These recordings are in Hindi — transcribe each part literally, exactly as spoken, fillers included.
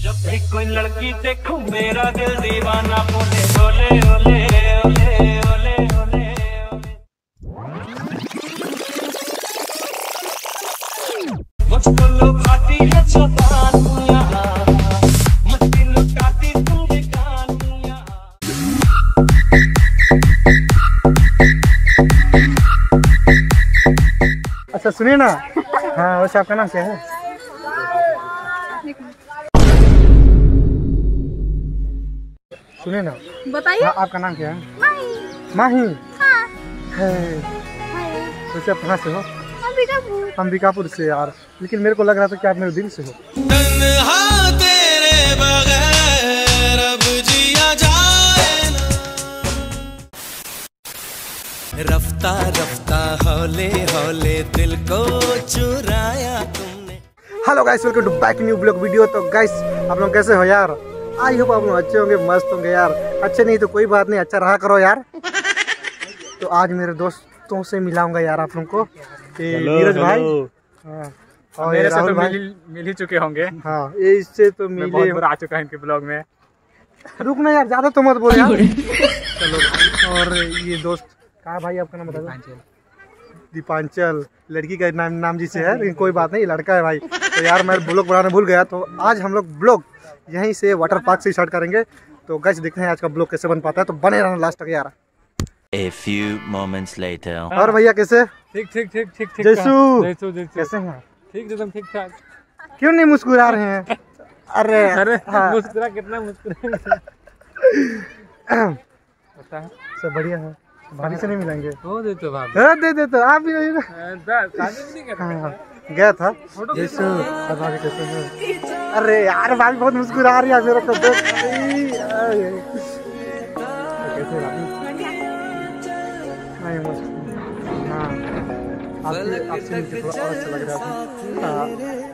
जब भी कोई लड़की देखूं मेरा दिल दीवाना बोले ओले ओले ओले ओले ओले मुझको लुभाती है चौपानियां मस्ती लुटाती तुझे कहानियां। अच्छा सुनिए ना, हाँ वैसे आपका नाम क्या है? सुनिए ना, बताइए। हाँ, आपका नाम क्या है? माही। माही। हाँ। है। वैसे आप कहाँ से हो? अंबिकापुर। अंबिकापुर से यार, लेकिन मेरे को लग रहा था कि आप मेरे दिल से हो। तन्हा तेरे बगैर अब जिया जाए ना। रफ्ता रफ्ता हौले हौले दिल को चुराया तुमने। Hello guys, welcome to back new blog video. तो गाइस आप लोग कैसे हो यार? आई होप आप लोग अच्छे होंगे, मस्त होंगे यार। अच्छे नहीं तो कोई बात नहीं, अच्छा रहा करो यार। तो आज मेरे दोस्तों से मिलाऊंगा यार आप लोगों को, नीरज भाई। हाँ, और मेरे से राहुल तो भाई मिल, मिल ही चुके होंगे। हाँ, ये इससे तो मैं मिले। बहुत बार आ चुका है इनके ब्लॉग में। रुकना यार, ज्यादा तो मत बोल यार। चलो भाई, और ये दोस्त कहाँ भाई, आपका नाम बता दो। दीपांचल, लड़की का नाम नाम जिसे है, लेकिन कोई बात नहीं, लड़का है भाई। तो यार मैं ब्लॉग बनाना भूल गया, तो आज हम लोग ब्लॉग यहीं से वाटर पार्क से स्टार्ट करेंगे। तो गाइस देखते हैं आज का ब्लॉग कैसे बन पाता है, तो बने रहना लास्ट तक यार। A few moments later. और भैया कैसे? ठीक ठीक ठीक ठीक ठीक। जैसू। जैसू जैसू कैसे हैं? ठीक एकदम ठीक ठाक। क्यों नहीं मुस्कुरा रहे हैं? अरे अरे हाँ। मुस्कुरा कितना मुस्कुरा। पता है सब बढ़िया है। भाभी से नहीं मिलेंगे? वो दे तो भाभी। हाँ, दे दे तो आप भी नहीं ना। शादी नहीं कर हाँ, गया था जैसू। और भाभी कैसे है? अरे यार भाभी बहुत मुस्कुरा रही है मेरे को देख। कैसे भाभी? नहीं मुस्कुरा। हाँ, आपसे आपसे मिलके थोड़ा और अच्छा लग रहा था। हाँ।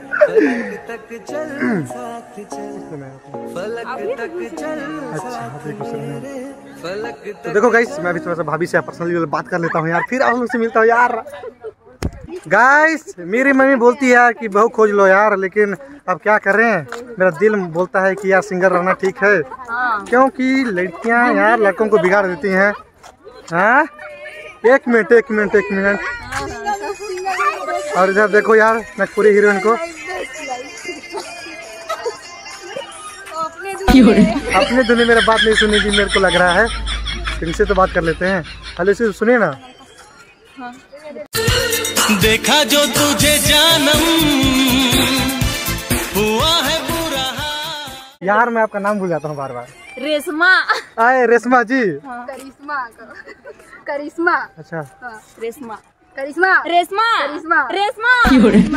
अच्छा देखो सर, तो देखो गाइस मैं भी थोड़ा सा भाभी से पर्सनली बात कर लेता हूँ यार, फिर आप लोग से मिलता हूँ यार। गाइस मेरी मम्मी बोलती है कि बहू खोज लो यार, लेकिन अब क्या करें, मेरा दिल बोलता है कि यार सिंगल रहना ठीक है। हाँ। क्योंकि लड़कियां यार लड़कों को बिगाड़ देती हैं। हाँ, एक मिनट एक मिनट एक मिनट। और इधर देखो यार मैं पूरी हीरोइन को अपने दुनिया मेरा बात नहीं सुनेगी मेरे को लग रहा है। इनसे तो बात कर लेते हैं। हेलो इसे सुनिए ना। देखा जो तुझे जानम हुआ है बुरा। यार मैं आपका नाम भूल जाता हूँ बार बार। रेशमा। आए रेशमा जी। हाँ। करिश्मा। करिश्मा। अच्छा हाँ। रेशमा। करिश्मा। रेशमा। करिश्मा। रेशमा।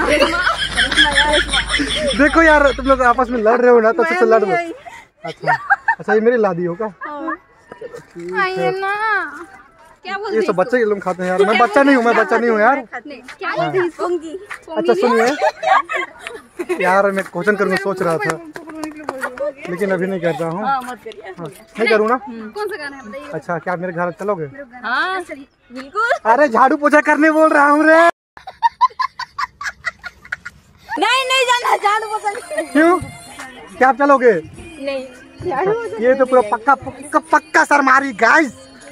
देखो यार तुम लोग आपस में लड़ रहे हो ना, तो सबसे लड़ दो। अच्छा अच्छा, ये मेरी लादी होगा। आइए ना। क्या बोल ये सब बच्चे लोग खाते हैं यार। मैं बच्चा नहीं हूँ, मैं बच्चा नहीं हूँ यार। क्या बोलते हैं? पोंगी। अच्छा सुनिए यार, मैं क्वेश्चन करने सोच रहा था, लेकिन अभी नहीं कर रहा हूँ। हाँ, मत करिए। हाँ, नहीं करूँ ना? कौन सा गाना है बताइए? अच्छा क्या आप मेरे घर चलोगे? हाँ बिल्कुल। अरे झाड़ू पोछा करने बोल रहा हूँ रे। नहीं नहीं जाना, झाड़ू पोछा। क्यों, क्या आप चलोगे? नहीं, झाड़ू पोछा। ये तो पूरा पक्का पक्का पक्का सरमारी गाइस।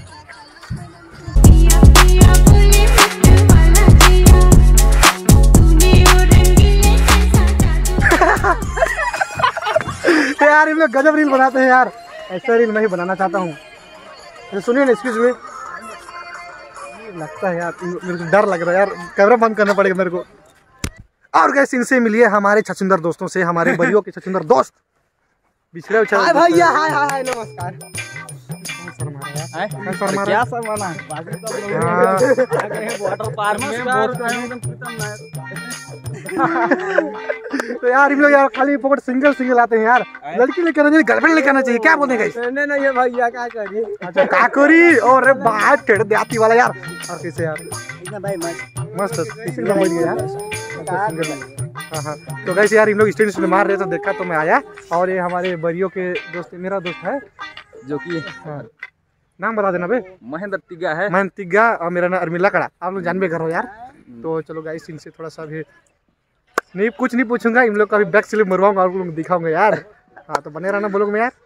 यार इन लोग गजब रील बनाते हैं यार, ऐसा रील मैं ही बनाना चाहता हूँ। तो सुनिए ना, एक्सक्यूज मी, लगता है यार मेरे को डर लग रहा है यार, कैमरा बंद करना पड़ेगा मेरे को। और गैस इनसे मिलिए हमारे छछुंदर दोस्तों से, हमारे बरियों के छछुंदर दोस्त बिछड़े उछड़े। हाय भैया, हाय हाय नमस्कार। क्या शर्माना है? वाटर पार्क में तो यार इन लोग यार खाली पकड़ सिंगल सिंगल आते हैं यार। लड़की लेकर आना चाहिए, गर्लफ्रेंड लेकर आना चाहिए, क्या बोलते हैं? नहीं नहीं ये भैया क्या करी। अच्छा क्या करी? और बात टेढ़ देहाती वाला यार। और कैसे यार भाई मस्त मस्त सिंगल बन गया यार। अच्छा सिंगल। हाँ हाँ, तो कैसे यार इन लोग स्टैंड में मार रहे तो देखा तो मैं आया। और ये हमारे बरियों के दोस्त, मेरा दोस्त है जो कि हाँ, नाम बता देना बे। महेंद्र तिग्गा है। मैं तिग्गा, और मेरा नाम अर्मिला कड़ा, आप लोग जानबे करो यार। तो चलो गाइस इनसे थोड़ा सा भी नहीं, कुछ नहीं पूछूंगा, इन लोग का भी बैक स्लिप मरवाऊंगा और लोग दिखाऊंगा यार। हाँ तो बने रहना ब्लॉग में यार।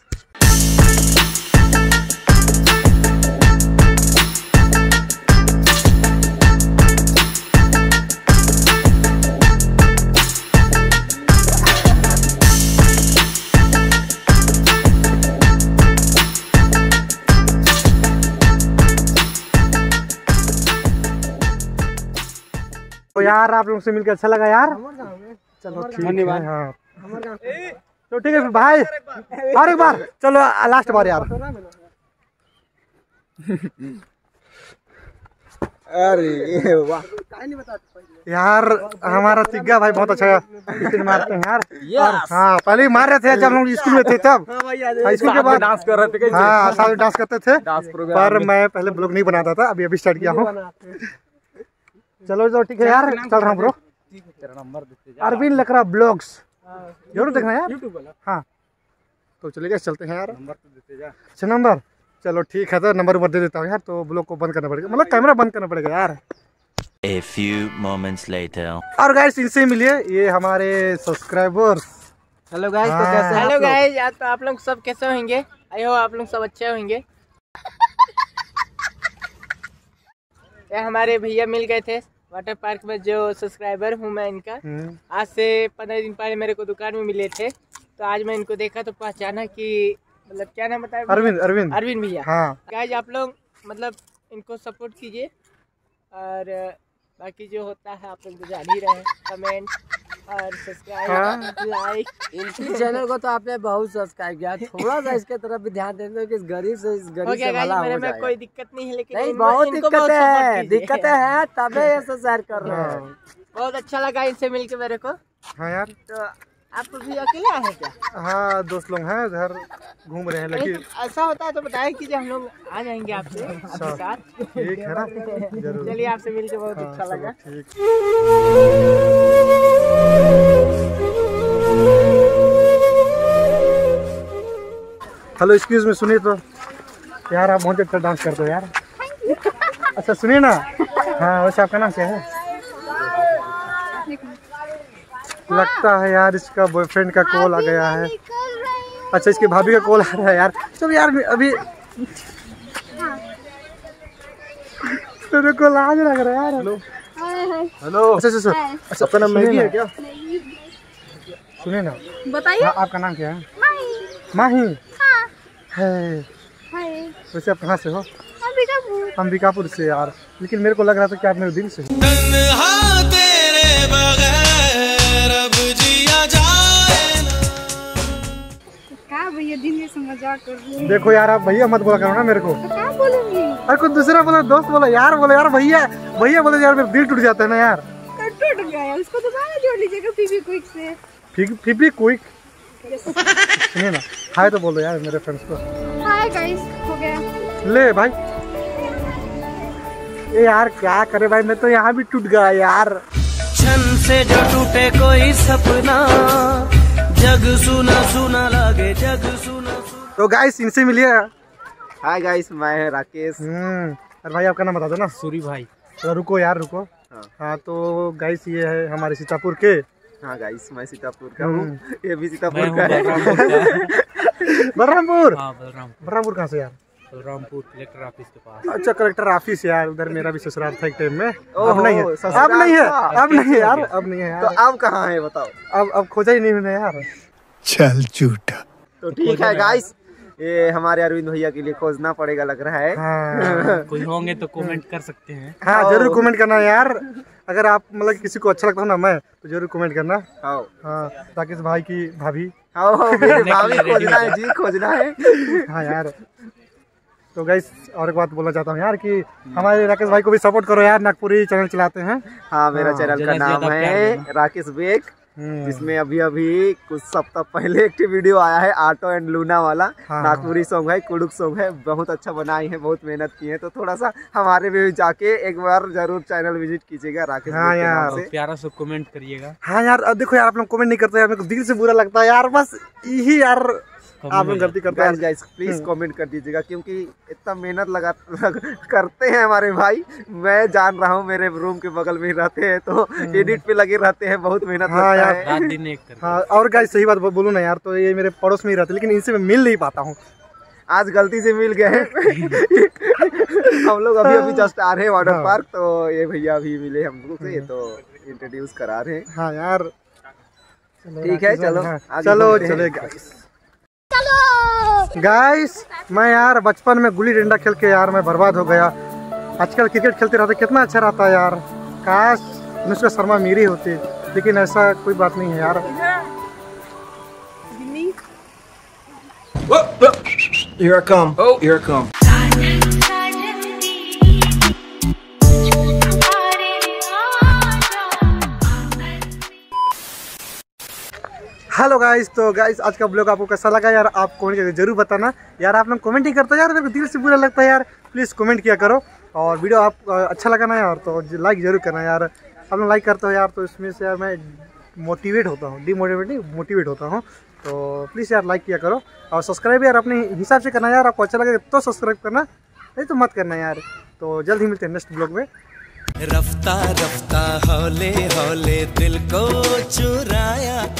तो यार आप लोगों से मिलकर अच्छा लगा यार। चलो ठीक है। हाँ तो ठीक है फिर भाई, और एक बार चलो लास्ट बार यार। अरे वाह यार हमारा तिग्गा भाई बहुत अच्छा स्किल मारते हैं यार। Yes! हाँ पहले ही मार रहे थे जब हम लोग स्कूल में थे तब। हाँ, स्कूल के बाद डांस कर रहे थे कैसे? हाँ साथ में डांस करते थे, डांस प्रोग्राम पर में। मैं पहले ब्लॉग नहीं बनाता था, अभी अभी स्टार्ट किया हूँ। चलो तो ठीक है यार, चल रहा हूँ ब्रो। तेरा नंबर देते जा। अरविंद लकड़ा ब्लॉग्स जरूर देखना यार। हाँ तो चलिए चलते हैं यार। नंबर तो देते जा। अच्छा नंबर, चलो ठीक है तो नंबर ऊपर दे देता हूँ यार। तो ब्लॉग को बंद करना पड़ेगा, मतलब कैमरा बंद करना पड़ेगा यार। A few moments later. और गाइस इनसे मिलिए, ये हमारे सब्सक्राइबर्स। हेलो गाइस, तो हाँ। कैसे हैं हेलो आप लोग? गाइस, आज तो आप लोग सब कैसे होंगे? आई होप आप लोग सब अच्छे होंगे। ये हमारे भैया मिल गए थे वाटर पार्क में, जो सब्सक्राइबर हूँ मैं इनका। हम्म, आज से पंद्रह दिन पहले मेरे को दुकान में मिले थे, तो आज मैं इनको देखा तो पहचाना कि मतलब क्या नाम बताया भैया? अरविंद अरविंद अरविंद भैया। हाँ गाइस आप लोग मतलब इनको सपोर्ट कीजिए, और बाकी जो होता है आप लोग तो जान ही रहे हैं, कमेंट और सब्सक्राइब लाइक। इनकी चैनल को तो आपने बहुत सब्सक्राइब किया, थोड़ा सा इसके तरफ भी ध्यान देते कि इस गरीब से इस हो गरीब गया से गाइस, भला मेरे हो में जाए। कोई दिक्कत नहीं है, लेकिन नहीं इनको- बहुत इनको बहुत दिक्कतें support हैं, कीजिए। दिक्कतें हैं तबे ऐसे शेयर कर रहे हैं। हाँ बहुत अच्छा लगा इनसे मिलके मेरे को। हाँ यार। तो आप भी अकेले आए हैं क्या? हाँ दोस्त लोग हैं उधर घूम रहे हैं, लेकिन नहीं, ऐसा होता है तो बताएं कि हम लोग आ जाएंगे आपसे आपके साथ। ठीक है ना, जरूर। चलिए आपसे मिलके बहुत हाँ, अच्छा चलो, लगा। ठीक। हेलो एक्सक्यूज में, सुनिए तो यार, आप बहुत अच्छा डांस करते हो यार। अच्छा सुनिए ना, हाँ वैसे आपका नाम क्या है? लगता है यार इसका बॉयफ्रेंड का कॉल आ गया है। अच्छा इसकी भाभी का कॉल आ रहा है यार। चलो यार अभी तेरे को लाज लग रहा है यार। Hello hello. अच्छा अच्छा अच्छा, आपका नाम मैगी है क्या? सुनिए ना, बताइए। हाँ, आपका नाम क्या है? माही। है वैसे आप कहाँ से हो? अंबिकापुर। अंबिकापुर से यार, लेकिन मेरे को लग रहा था कि आप मेरे दिल से हो। क्या भैया दिन में से मजाक कर रही है? देखो यार, आप भैया मत बोला करो ना मेरे को। तो क्या बोलूंगी? अरे कुछ दूसरा बोला, दोस्त बोला, यार बोला, यार भैया भैया बोले यार, मेरा दिल टूट जाता है ना यार। कर टूट गया है, उसको दोबारा जोड़ लीजिएगा पीवी क्विक से। फिर फिर भी क्विक। सुनिए ना, हाय तो बोलो यार मेरे फ्रेंड्स को। हाय गाइस, हो गया। ले भाई, ये यार क्या करे भाई, मैं तो यहाँ भी टूट गया यार। क्षण से जो टूटे कोई सपना, जग सुना सुना लगे, जग सुना सुना। तो गाइस इनसे मिलिए। हाय गाइस, मैं राकेश। हम्म, अरे भाई आपका नाम बता दो ना। सूरी भाई। तो रुको यार रुको। हाँ। हाँ तो गाइस ये है हमारे सीतापुर के। हाँ गाइस, मैं सीतापुर का हूँ, ये भी सीतापुर मैं का है। बलरामपुर। हाँ बलराम बलरामपुर कहाँ से यार? बलरामपुर कलेक्टर ऑफिस के पास। अच्छा कलेक्टर ऑफिस यार, उधर मेरा भी ससुराल था एक टाइम में। अब ओहो, नहीं है, ससुराल अब नहीं है, था। अब नहीं है यार, अब नहीं है तो यार। अब कहाँ है बताओ? अब अब खोजा ही नहीं मैंने यार। चल झूठा। तो ठीक है गाइस, ये हमारे अरविंद भैया के लिए खोजना पड़ेगा लग रहा है। हाँ कोई होंगे तो कमेंट कर सकते हैं। हाँ जरूर कमेंट करना यार। अगर आप मतलब किसी को अच्छा लगता हो ना मैं, तो जरूर कमेंट करना। आओ हाँ राकेश भाई की भाभी। आओ, मेरे भाभी खोजना है जी, खोजना है। हाँ यार। तो गाइस और एक बात बोलना चाहता हूँ यार कि हमारे राकेश भाई को भी सपोर्ट करो यार, नागपुरी चैनल चलाते हैं। हाँ, मेरा हाँ, चैनल का ज्यादा से नाम ज्यादा प्यार है देना। राकेश बेग, हम्म, जिसमें अभी अभी कुछ सप्ताह पहले एक वीडियो आया है ऑटो एंड लूना वाला। हाँ। नागपुरी सॉन्ग है, कुड़ुक सॉन्ग है, बहुत अच्छा बनाई है, बहुत मेहनत की है। तो थोड़ा सा हमारे भी जाके एक बार जरूर चैनल विजिट कीजिएगा राकेश हाँ बेग के नाम यार। से। प्यारा सा कमेंट करिएगा। हाँ यार, अब देखो यार आप लोग कमेंट नहीं करते यार, मेरे को दिल से बुरा लगता है यार। बस यही यार आप लोग गलती करते हैं गाइस प्लीज कमेंट कर दीजिएगा, क्योंकि इतना मेहनत लगा लग, करते हैं हमारे भाई। मैं जान रहा हूँ, मेरे रूम के बगल में ही रहते हैं तो एडिट पे लगे रहते हैं, बहुत मेहनत हाँ लगता यार, है। रात दिन एक करके। हाँ और गाइस सही बात बोलूँ ना यार, तो ये मेरे पड़ोस में ही रहते, लेकिन इनसे मैं मिल नहीं पाता हूँ। आज गलती से मिल गए हैं। हम लोग अभी अभी जस्ट आ रहे हैं वाटर हाँ। पार्क, तो ये भैया अभी मिले हम लोग से, तो इंट्रोड्यूस करा रहे हैं। हाँ यार ठीक है, चलो हाँ, आगे चलो बढ़ते हैं। चले गाइस। गाइस मैं यार बचपन में गुल्ली डंडा खेल के यार मैं बर्बाद हो गया। आजकल क्रिकेट खेलते रहते कितना अच्छा रहता है यार। काश अनुष्का शर्मा मेरी होती, लेकिन ऐसा कोई बात नहीं है यार। Here I come. Oh, here I come. Hello guys, तो गाइस आज का ब्लॉग आपको कैसा लगा यार, आप कमेंट करके जरूर बताना यार। आप लोग कमेंट ही करते हो यार, मेरे को दिल से बुरा लगता है यार। प्लीज़ कमेंट किया करो, और वीडियो आप अच्छा लगा ना यार तो लाइक जरूर करना यार। आप लोग लाइक करते हो यार तो इसमें से यार मैं मोटिवेट होता हूँ, डीमोटिवेट नहीं मोटिवेट होता हूँ। तो प्लीज़ यार लाइक किया करो, और सब्सक्राइब यार अपने हिसाब से करना यार। आपको अच्छा लगे तो सब्सक्राइब करना, नहीं तो मत करना यार। तो जल्द ही मिलते हैं नेक्स्ट ब्लॉग में। रफ्ता रफ्ता हौले हौले दिल को चुराया